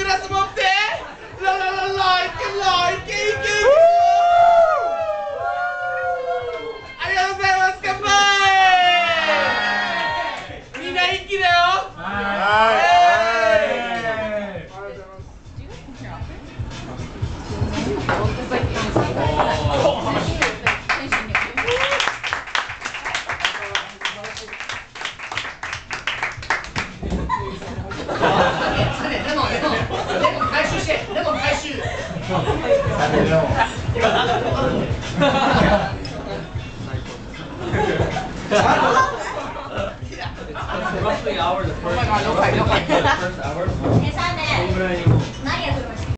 ラス持ってララララいけいけありがとうございます。乾杯。みんな一気だよ。 Roughly hour, the first hour.